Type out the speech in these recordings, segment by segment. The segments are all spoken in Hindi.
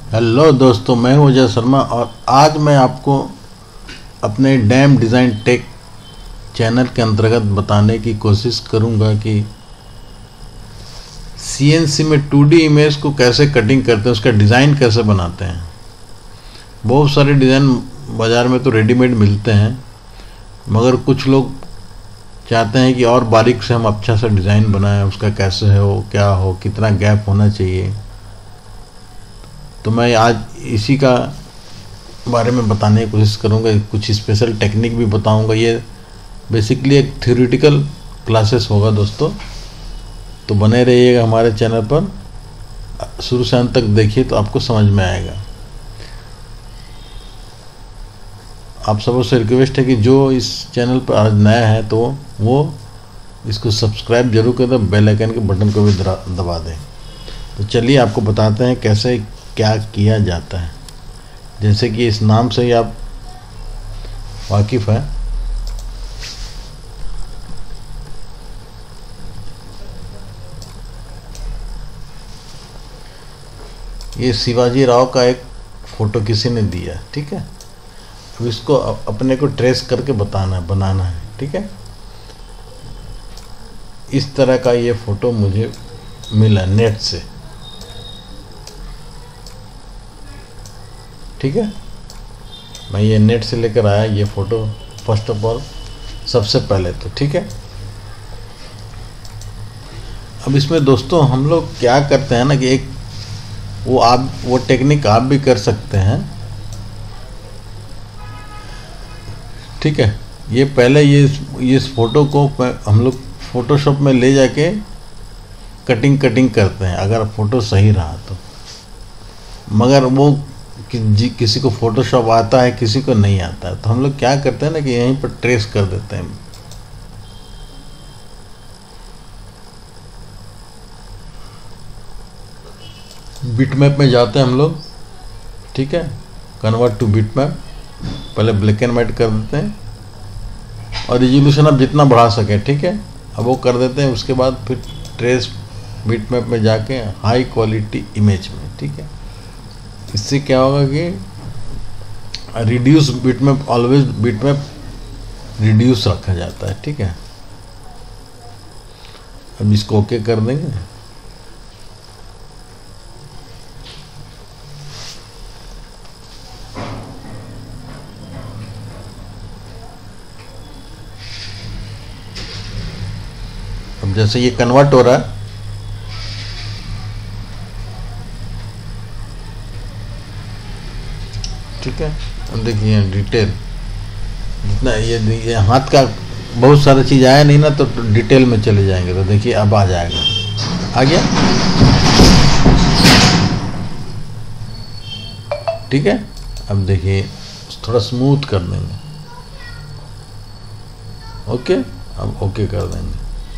हेलो दोस्तों, मैं हूं अजय शर्मा और आज मैं आपको अपने डैम डिज़ाइन टेक चैनल के अंतर्गत बताने की कोशिश करूंगा कि सीएनसी में 2D इमेज को कैसे कटिंग करते हैं, उसका डिज़ाइन कैसे बनाते हैं। बहुत सारे डिज़ाइन बाज़ार में तो रेडीमेड मिलते हैं, मगर कुछ लोग चाहते हैं कि और बारीक से हम अच्छा सा डिज़ाइन बनाएं। उसका कैसे हो, क्या हो, कितना गैप होना चाहिए। तो मैं आज इसी का बारे में बताने की कोशिश करूँगा। कुछ स्पेशल टेक्निक भी बताऊँगा। ये बेसिकली एक थ्योरेटिकल क्लासेस होगा दोस्तों, तो बने रहिएगा हमारे चैनल पर। शुरू से अंत तक देखिए तो आपको समझ में आएगा। आप सबों से रिक्वेस्ट है कि जो इस चैनल पर आज नया है तो वो इसको सब्सक्राइब जरूर कर दें, बेल आइकन के बटन को भी दबा दें। तो चलिए आपको बताते हैं कैसे क्या किया जाता है। जैसे कि इस नाम से ही आप वाकिफ हैं, ये शिवाजी राव का एक फोटो किसी ने दिया, ठीक है। अब इसको अपने को ट्रेस करके बनाना है, ठीक है। इस तरह का ये फोटो मुझे मिला नेट से, ठीक है। मैं ये नेट से लेकर आया ये फ़ोटो फर्स्ट ऑफ ऑल, सबसे पहले तो, ठीक है। अब इसमें दोस्तों हम लोग क्या करते हैं ना कि एक वो टेक्निक आप भी कर सकते हैं, ठीक है। ये पहले ये इस फोटो को हम लोग फोटोशॉप में ले जाके कटिंग करते हैं, अगर फ़ोटो सही रहा तो। मगर वो किसी को फोटोशॉप आता है, किसी को नहीं आता है, तो हम लोग क्या करते हैं ना कि यहीं पर ट्रेस कर देते हैं। बिटमैप में जाते हैं हम लोग, ठीक है। कन्वर्ट टू बिटमैप, पहले ब्लैक एंड वाइट कर देते हैं और रिजोल्यूशन आप जितना बढ़ा सके, ठीक है। अब वो कर देते हैं। उसके बाद फिर ट्रेस बिटमैप में जाके हाई क्वालिटी इमेज में, ठीक है। इससे क्या होगा कि reduce bitmap, always bitmap reduce रखा जाता है, ठीक है। अब इसको ओके कर देंगे। अब जैसे ये कन्वर्ट हो रहा है, ठीक है। अब देखिए डिटेल जितना ये हाथ का बहुत सारा चीज़ आया नहीं ना, तो डिटेल में चले जाएंगे। तो देखिए अब आ जाएगा, आ गया, ठीक है। अब देखिए थोड़ा स्मूथ कर देंगे, ओके। अब ओके कर देंगे।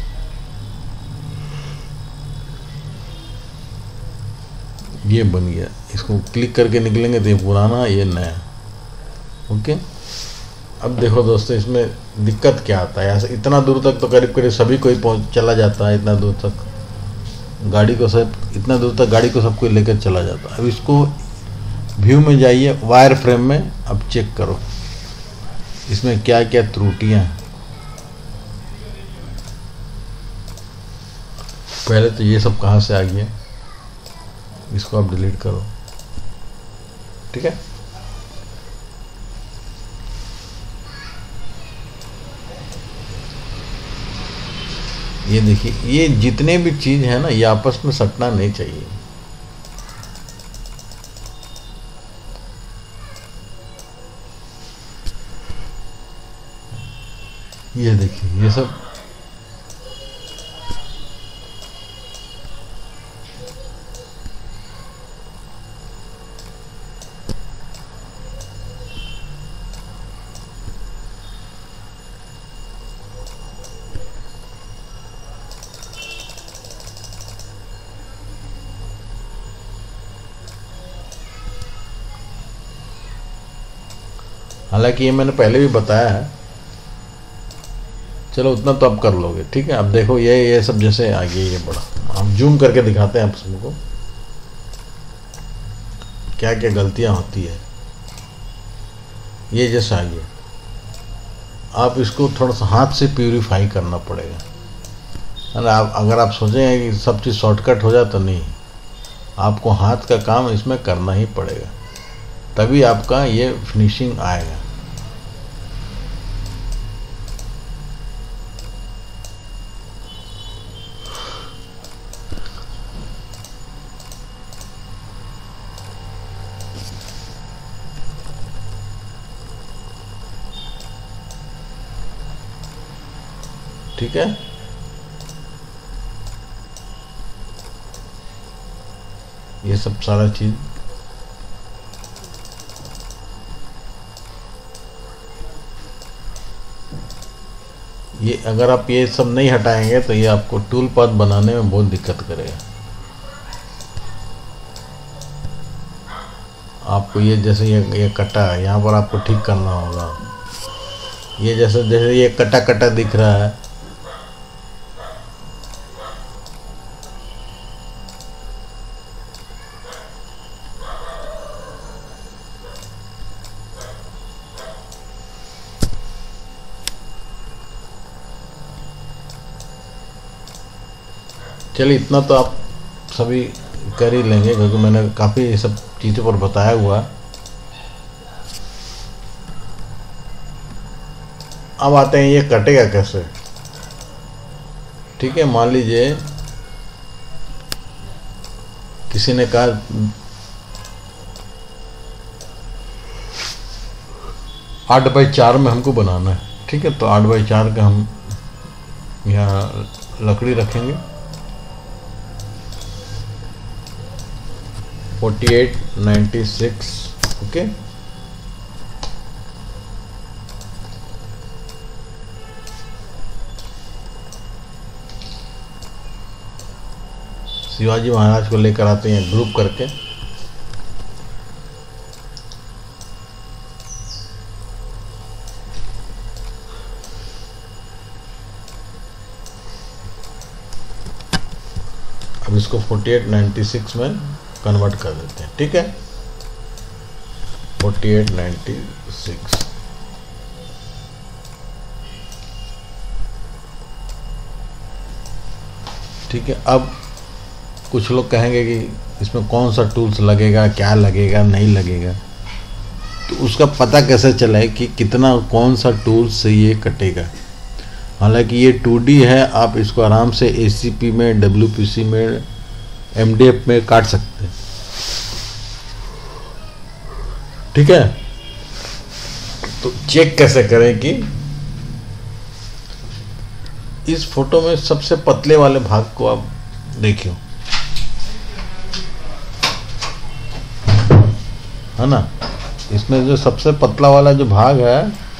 ये बन गया। इसको क्लिक करके निकलेंगे तो ये पुराना, ये नया, ओके। अब देखो दोस्तों, इसमें दिक्कत क्या आता है। ऐसे इतना दूर तक तो करीब सभी कोई चला जाता है। इतना दूर तक गाड़ी को सब कोई लेकर चला जाता है। अब इसको व्यू में जाइए, वायर फ्रेम में। अब चेक करो इसमें क्या क्या त्रुटियां हैं। पहले तो ये सब कहाँ से आ गया, इसको आप डिलीट करो, ठीक है। ये देखिए, ये जितने भी चीज है ना, ये आपस में सटना नहीं चाहिए। ये देखिए, ये सब हालांकि ये मैंने पहले भी बताया है, चलो उतना तो आप कर लोगे, ठीक है। अब देखो ये सब जैसे आगे ये बड़ा, हम जूम करके दिखाते हैं आप सबको क्या क्या गलतियां होती है। ये जैसा है, ये आप इसको थोड़ा सा हाथ से प्यूरिफाई करना पड़ेगा, है ना। अगर आप सोचेंगे कि सब चीज़ शॉर्टकट हो जाए तो नहीं, आपको हाथ का काम इसमें करना ही पड़ेगा, तभी आपका ये फिनिशिंग आएगा। ठीक है, ये सब सारा चीज ये अगर आप ये सब नहीं हटाएंगे तो ये आपको टूल पाथ बनाने में बहुत दिक्कत करेगा। आपको ये जैसे ये कटा है, यहाँ पर आपको ठीक करना होगा। ये जैसे जैसे ये कटा कटा दिख रहा है, चलिए इतना तो आप सभी कर ही लेंगे, क्योंकि मैंने काफ़ी ये सब चीज़ों पर बताया हुआ। अब आते हैं ये कटेगा कैसे। ठीक है, मान लीजिए किसी ने कहा 8x4 में हमको बनाना है। ठीक है, तो 8x4 का हम यहाँ लकड़ी रखेंगे, 4896। ओके, शिवाजी महाराज को लेकर आते हैं ग्रुप करके। अब इसको 4896 में कन्वर्ट कर देते हैं। ठीक है, 4896। ठीक है, अब कुछ लोग कहेंगे कि इसमें कौन सा टूल्स लगेगा, क्या लगेगा, नहीं लगेगा। तो उसका पता कैसे चले कि कितना कौन सा टूल्स से ये कटेगा। हालांकि ये 2D है, आप इसको आराम से ACP में, WPC में, MDF में काट सकते हैं। ठीक है, तो चेक कैसे करें कि इस फोटो में सबसे पतले वाले भाग को आप देखिए, है ना। इसमें जो सबसे पतला वाला जो भाग है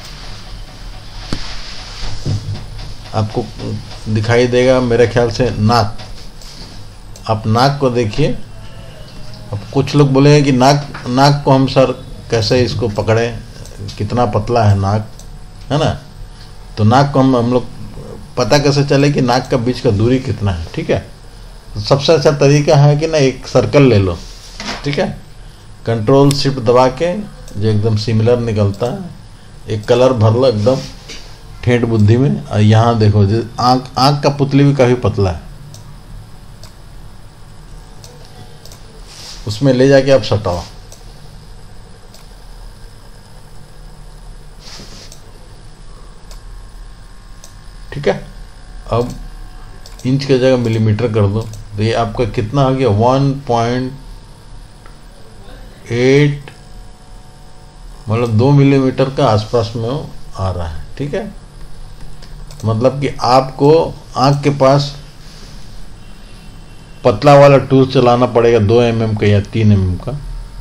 आपको दिखाई देगा, मेरे ख्याल से नाक। आप नाक को देखिए। अब कुछ लोग बोलेंगे कि नाक को हम सर कैसे इसको पकड़ें, कितना पतला है नाक, है ना। तो नाक को हम लोग पता कैसे चले कि नाक का बीच का दूरी कितना है। ठीक है, तो सबसे अच्छा तरीका है कि ना एक सर्कल ले लो। ठीक है, कंट्रोल शिफ्ट दबा के जो एकदम सिमिलर निकलता है, एक कलर भर लो एकदम ठेठ बुद्धि में। और यहाँ देखो आँख का पुतली भी काफ़ी पतला है, उसमें ले जाके आप सटाओ। ठीक है, अब इंच की जगह मिलीमीटर कर दो, तो ये आपका कितना आ गया 1.8, मतलब 2 मिलीमीटर का आसपास में आ रहा है। ठीक है, मतलब कि आपको आँख के पास पतला वाला टूल चलाना पड़ेगा 2 mm का या 3 mm का,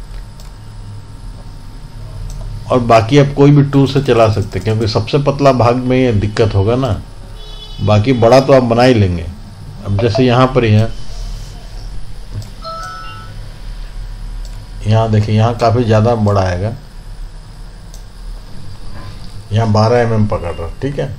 और बाकी आप कोई भी टूल से चला सकते हैं, क्योंकि सबसे पतला भाग में ये दिक्कत होगा ना। बाकी बड़ा तो आप बना ही लेंगे। अब जैसे यहाँ पर ही है, यहाँ देखिए, यहाँ काफ़ी ज़्यादा बड़ा आएगा, यहाँ 12 mm पकड़ रहा। ठीक है,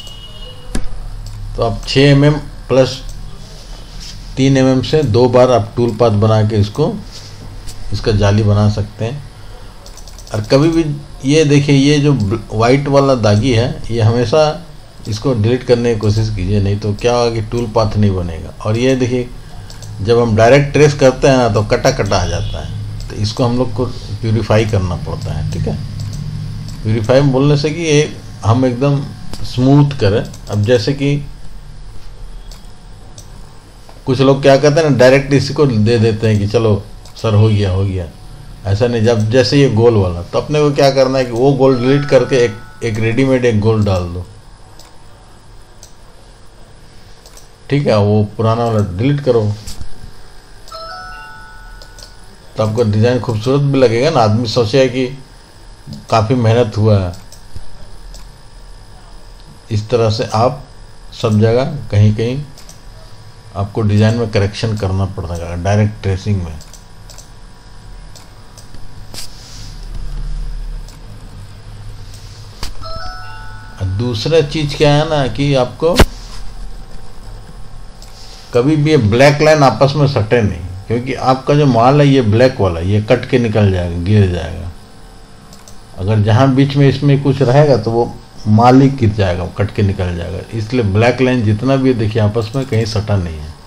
तो आप 6 mm प्लस 3 mm से 2 बार आप टूल पाथ बना के इसको इसका जाली बना सकते हैं। और कभी भी ये देखिए, ये जो वाइट वाला दागी है ये हमेशा इसको डिलीट करने की कोशिश कीजिए, नहीं तो क्या होगा कि टूल पाथ नहीं बनेगा। और ये देखिए जब हम डायरेक्ट ट्रेस करते हैं ना तो कटा कटा आ जाता है, तो इसको हम लोग को प्यूरीफाई करना पड़ता है। ठीक है, प्यूरीफाई बोलने से कि ये हम एकदम स्मूथ करें। अब जैसे कि कुछ लोग क्या करते हैं ना, डायरेक्ट इसी को दे देते हैं कि चलो सर हो गया हो गया, ऐसा नहीं। जब जैसे ये गोल वाला, तो अपने को क्या करना है कि वो गोल डिलीट करके एक रेडीमेड एक गोल डाल दो। ठीक है, वो पुराना वाला डिलीट करो, तो आपका डिज़ाइन खूबसूरत भी लगेगा ना। आदमी सोचेगा कि काफ़ी मेहनत हुआ है। इस तरह से आप सब जगह कहीं कहीं आपको डिज़ाइन में करेक्शन करना पड़ेगा डायरेक्ट ट्रेसिंग में। दूसरा चीज़ क्या है ना कि आपको कभी भी ये ब्लैक लाइन आपस में सटे नहीं, क्योंकि आपका जो माल है ये ब्लैक वाला, ये कट के निकल जाएगा, गिर जाएगा। अगर जहाँ बीच में इसमें कुछ रहेगा तो वो माल ही गिर जाएगा, कट के निकल जाएगा। इसलिए ब्लैक लाइन जितना भी देखिए आपस में कहीं सटा नहीं है।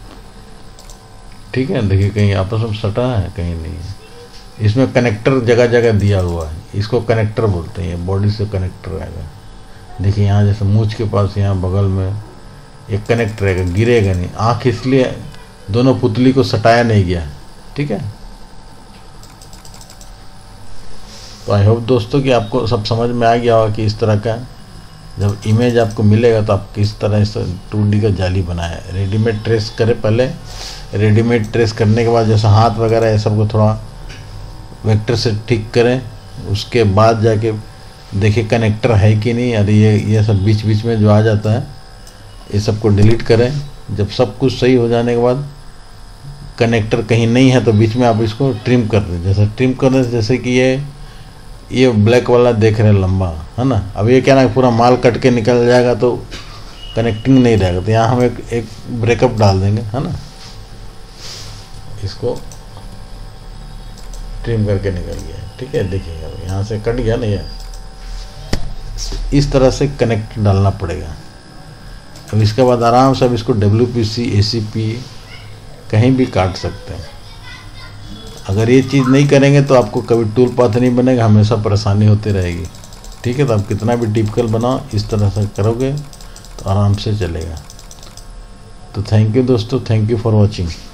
ठीक है, देखिए कहीं आपस में सटा है, कहीं नहीं है। इसमें कनेक्टर जगह जगह दिया हुआ है, इसको कनेक्टर बोलते हैं। ये बॉडी से कनेक्टर रहेगा। देखिए यहाँ जैसे मूंछ के पास यहाँ बगल में एक कनेक्ट रहेगा, गिरेगा नहीं। आँख इसलिए दोनों पुतली को सटाया नहीं गया। ठीक है, तो आई होप दोस्तों कि आपको सब समझ में आ गया होगा कि इस तरह का जब इमेज आपको मिलेगा तो आप किस तरह इस 2D का जाली बनाए। रेडीमेड ट्रेस करें पहले, रेडीमेड ट्रेस करने के बाद जैसे हाथ वगैरह ये सब को थोड़ा वेक्टर से ठीक करें, उसके बाद जाके देखिए कनेक्टर है कि नहीं। अरे ये सब बीच बीच में जो आ जाता है ये सब को डिलीट करें। जब सब कुछ सही हो जाने के बाद कनेक्टर कहीं नहीं है तो बीच में आप इसको ट्रिम कर दें। जैसे ट्रिम करने से जैसे कि ये ब्लैक वाला देख रहे हैं लंबा है ना, अब ये क्या ना पूरा माल कट के निकल जाएगा तो कनेक्टिंग नहीं रहेगा। तो यहाँ हम एक ब्रेकअप डाल देंगे है ना, इसको ट्रिम करके निकल गया। ठीक है, देखिए अब यहाँ से कट गया नहीं है, इस तरह से कनेक्ट डालना पड़ेगा। अब इसके बाद आराम से अब इसको WPC ACP कहीं भी काट सकते हैं। अगर ये चीज़ नहीं करेंगे तो आपको कभी टूल पाथ नहीं बनेगा, हमेशा परेशानी होती रहेगी। ठीक है, तो आप कितना भी टिपिकल बनाओ इस तरह से करोगे तो आराम से चलेगा। तो थैंक यू दोस्तों, थैंक यू फॉर वॉचिंग।